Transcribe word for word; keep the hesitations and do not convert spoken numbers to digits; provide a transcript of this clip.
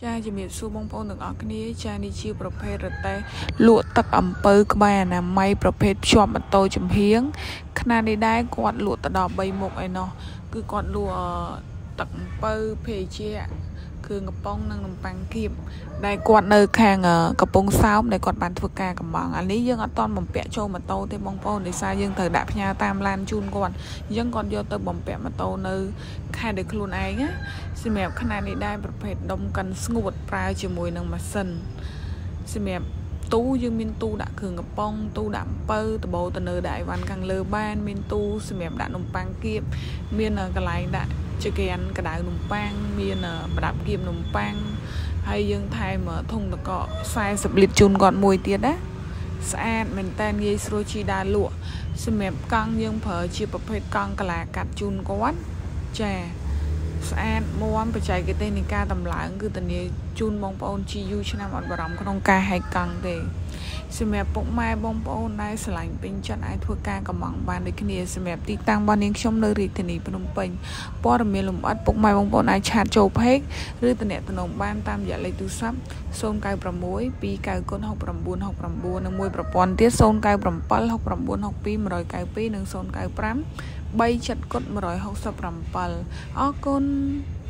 ចាជំរាបសួរបងប្អូនទាំងអស់គ្នាចានេះជាប្រភេទរទេះលក់ទឹកអំពៅក្បែរអនាម័យប្រភេទភ្ជាប់ម៉ូតូចំហៀងខណៈនេះដែរគាត់លក់ទៅដល់បីមុខឯណោះគឺគាត់លក់ទឹកអំពៅភេជាគ្រឿងកំប៉ុងនិងនំប៉័ងគៀបដែលគាត់នៅខាងកំពង់សោមដែលគាត់បានធ្វើការកំងអានេះយើងអត់តន់បំពាក់ចូលម៉ូតូទេបងប្អូនដោយសារយើងត្រូវដាក់ផ្ញើតាមឡានជូនគាត់អញ្ចឹងគាត់យកទៅបំពាក់ម៉ូតូនៅខេត្តដោយខ្លួនឯងណាសម្រាប់ខណៈនេះដែរប្រភេទដុំកិនស្ងួតប្រើជាមួយនឹងម៉ាស៊ីនសម្រាប់ទូយើងមានទូដាក់គ្រឿងកំប៉ុងទូដាក់អំពៅដបោទៅនៅដាក់អីវ៉ាន់ខាងលើបានមានទូសម្រាប់ដាក់នំប៉័ងគៀបមានកន្លែងដាក់ចក្រានកដៅនំប៉័ងមានប្រដាប់គៀបនំប៉័ងហើយយើងថែមធុងតកសែសិបលីត្រជូនគាត់មួយទៀតណាស្អាតមែនតើងាយស្រួលជីដើរលក់សម្រាប់កង់យើងប្រើជាប្រភេទកង់កលាកាត់ជូនគាត់ចាស្អាតមាំបច្ចេកទេសនៃការតម្លើងគឺធានាជូនបងប្អូនជីយូរឆ្នាំអត់បារម្ភក្នុងការហែកកង់ទេសម្រាប់ពុកម៉ែបងប្អូនដែលស្រឡាញ់ពេញចិត្តអាចធ្វើការកម្មង់បានដូចគ្នាសម្រាប់ទីតាំងរបស់នាងខ្ញុំនៅរាជធានីភ្នំពេញព័ត៌មានលម្អិតពុកម៉ែបងប្អូនអាចឆាតចូល Page ឬទំនាក់ទំនងបានតាមរយៈលេខទូរស័ព្ទศูนย์ เก้า หก ពីរ เก้า หก หก เก้า หก เก้า និងមួយប្រព័ន្ធទៀតศูนย์ เก้า เจ็ด หก หก เก้า ពីរ หนึ่ง เก้า ពីរ និងศูนย์ เก้า ห้า បី เจ็ด หนึ่ง หก เจ็ด អរគុណ